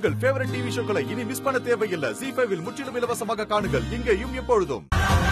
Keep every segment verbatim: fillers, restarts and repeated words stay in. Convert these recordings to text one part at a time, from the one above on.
உங்கள் favourite TV ஷோக்களை இனி miss பண்ண தேவையில்லை. ஜீ ஃபைவ் இல் முற்றிலும் இலவசமாக காணுங்கள். இங்கேயும் எப்பொழுதும்.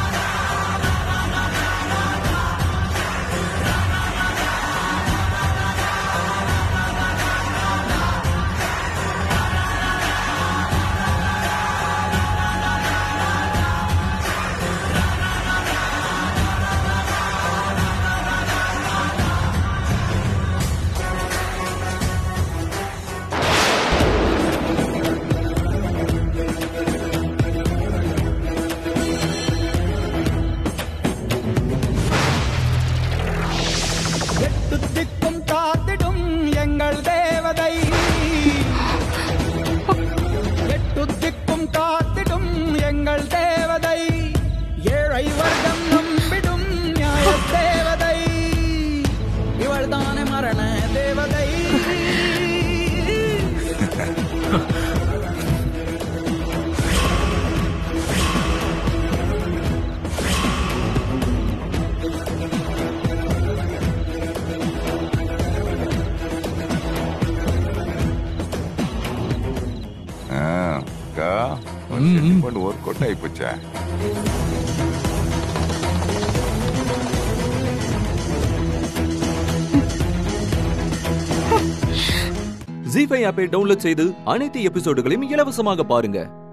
ஒர்க் அவுட் ஆகி போச்சா? ஜீ ஃபைவ் ஆப்பை டவுன்லோட் செய்து அனைத்து எபிசோடுகளையும் இலவசமாக பாருங்க.